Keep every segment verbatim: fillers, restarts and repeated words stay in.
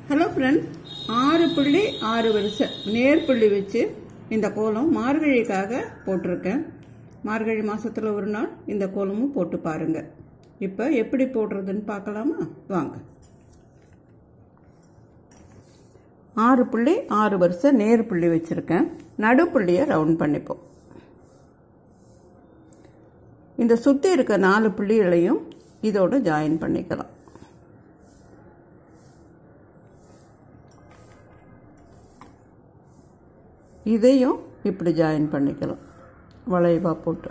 Hello friends, ஆறு புள்ளி ஆறு வருஷம் நேர் புள்ளி வச்சு இந்த கோலம் மார்கழிக்காக போட்டிருக்கேன். மார்கழி மாதத்தில் ஒரு நாள் இந்த கோலமும் போட்டு பாருங்க. இப்போ எப்படி போடுறதுன்னு பார்க்கலாமா? வாங்க. ஆறு புள்ளி ஆறு வருஷம் நேர் புள்ளி வச்சுருக்கேன். நடுப்புள்ளியை ரவுண்ட் பண்ணிப்போம். இந்த சுற்றி இருக்க நாலு புள்ளிகளையும் இதோட ஜாயின் பண்ணிக்கலாம். இதையும் இப்படி ஜாயின் பண்ணிக்கலாம் வளைவா போட்டு.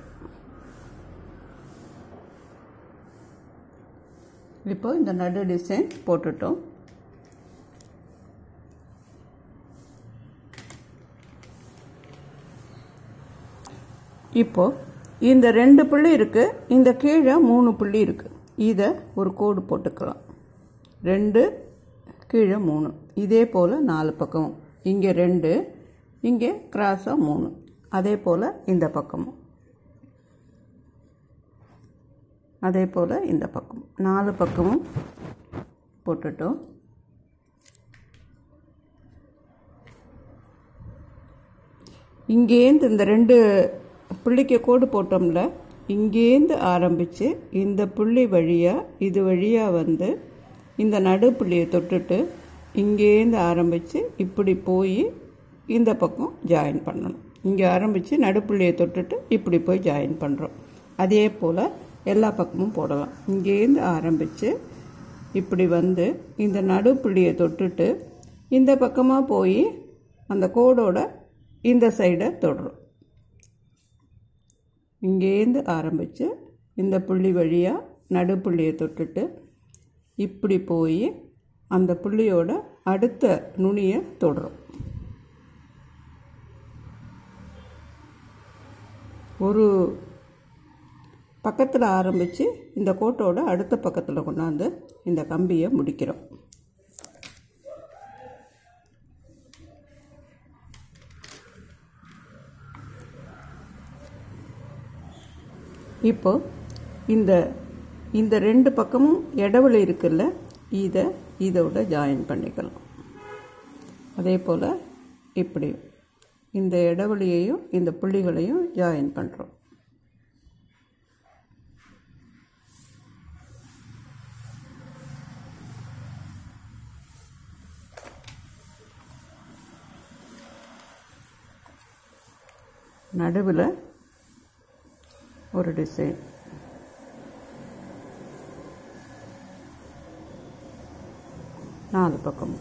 இப்போ இந்த நடு டிசைன் போட்டுட்டோம். இப்போ இந்த ரெண்டு புள்ளி இருக்கு, இந்த கீழே மூணு புள்ளி இருக்கு. இதை ஒரு கோடு போட்டுக்கலாம். ரெண்டு கீழே மூணு, இதே போல் நாலு பக்கமும். இங்கே ரெண்டு, இங்கே கிராஸாக மூணு, அதே போல் இந்த பக்கமும், அதே போல் இந்த பக்கமும், நாலு பக்கமும் போட்டுட்டோம். இங்கேருந்து இந்த ரெண்டு புள்ளிக்கு கோடு போட்டோம்ல, இங்கேருந்து ஆரம்பித்து இந்த புள்ளி வழியாக இது வழியாக வந்து இந்த நடு புள்ளியை தொட்டுட்டு இங்கேருந்து ஆரம்பித்து இப்படி போய் இந்த பக்கம் ஜாயின் பண்ணணும். இங்கே ஆரம்பித்து நடுப்புள்ளியை தொட்டுட்டு இப்படி போய் ஜாயின் பண்ணுறோம். அதே போல் எல்லா பக்கமும் போடலாம். இங்கேருந்து ஆரம்பித்து இப்படி வந்து இந்த நடுப்புள்ளியை தொட்டுட்டு இந்த பக்கமாக போய் அந்த கோடோட இந்த சைடை தொடுறோம். இங்கேருந்து ஆரம்பித்து இந்த புள்ளி வழியாக நடுப்புள்ளியை தொட்டுட்டு இப்படி போய் அந்த புள்ளியோட அடுத்த நுனியை தொடுறோம். ஒரு பக்கத்தில் ஆரம்பித்து இந்த கோட்டோட அடுத்த பக்கத்தில் கொண்டாந்து இந்த கம்பியை முடிக்கிறோம். இப்போ இந்த இந்த ரெண்டு பக்கமும் இடைவெளி இருக்குல்ல, இதை இதோட ஜாயின் பண்ணிக்கலாம். அதே போல் இப்படி இந்த இடைவெளியையும் இந்த புள்ளிகளையும் ஜாயின் பண்ணுறோம். நடுவில் ஒரு டிசைன், நாலு பக்கம்.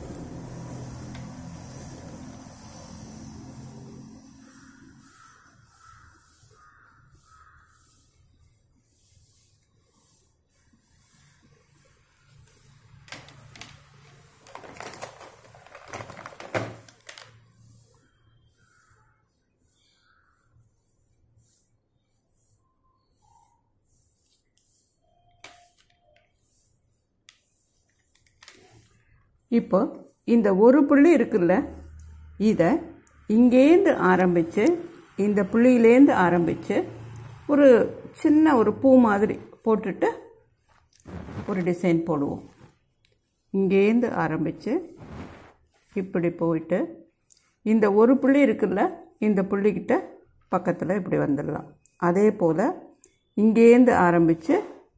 இப்போ இந்த ஒரு புள்ளி இருக்குல்ல, இதை இங்கேருந்து ஆரம்பித்து இந்த புள்ளியிலேருந்து ஆரம்பித்து ஒரு சின்ன ஒரு பூ மாதிரி போட்டுட்டு ஒரு டிசைன் போடுவோம். இங்கேருந்து ஆரம்பித்து இப்படி போயிட்டு இந்த ஒரு புள்ளி இருக்குல்ல, இந்த புள்ளிக்கிட்ட பக்கத்தில் இப்படி வந்துடலாம். அதே போல் இங்கேருந்து ஆரம்பித்து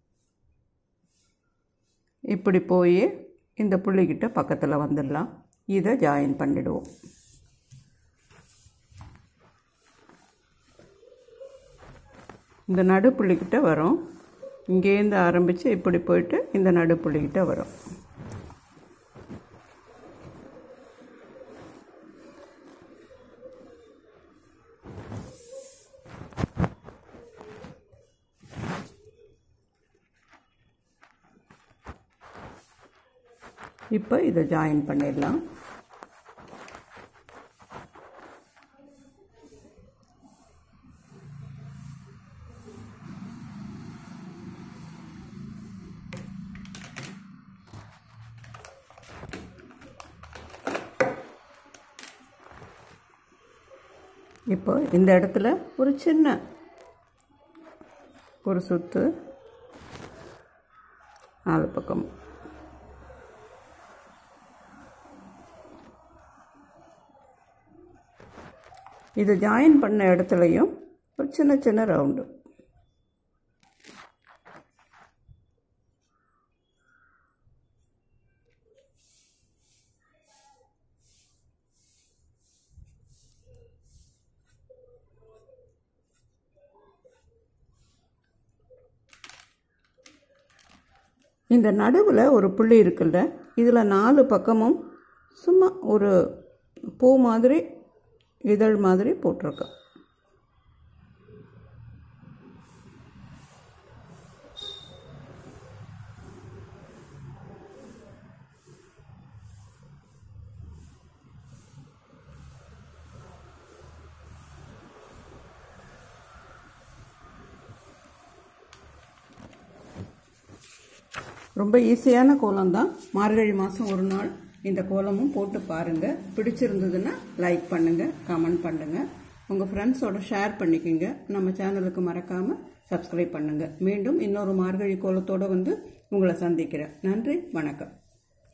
இப்படி போய் இந்த புள்ளிக்கிட்ட பக்கத்தில் வந்துடலாம். இதை ஜாயின் பண்ணிடுவோம். இந்த நடு புள்ளிக்கிட்ட வரும். இங்கேருந்து ஆரம்பித்து இப்படி போயிட்டு இந்த நடு புள்ளிக்கிட்ட வரும். இப்போ இதை ஜாயின் பண்ணிடலாம். இப்போ இந்த இடத்துல ஒரு சின்ன ஒரு சுத்து நாலு பக்கம் இது ஜாயின் பண்ண இடத்துலையும் ஒரு சின்ன சின்ன ரவுண்டு. இந்த நடுவில் ஒரு புள்ளி இருக்குல்ல, இதில் நாலு பக்கமும் சும்மா ஒரு பூ மாதிரி இதழ் மாதிரி போட்டிருக்கேன். ரொம்ப ஈஸியான கோலம் தான். மார்கழி மாதம் ஒரு நாள் இந்த கோலமும் போட்டு பாருங்கள். பிடிச்சிருந்ததுன்னா லைக் பண்ணுங்கள், கமெண்ட் பண்ணுங்கள், உங்கள் ஃப்ரெண்ட்ஸோட ஷேர் பண்ணிக்கோங்க. நம்ம சேனலுக்கு மறக்காமல் சப்ஸ்கிரைப் பண்ணுங்கள். மீண்டும் இன்னொரு மார்கழி கோலத்தோடு வந்து உங்களை சந்திக்கிறேன். நன்றி, வணக்கம்.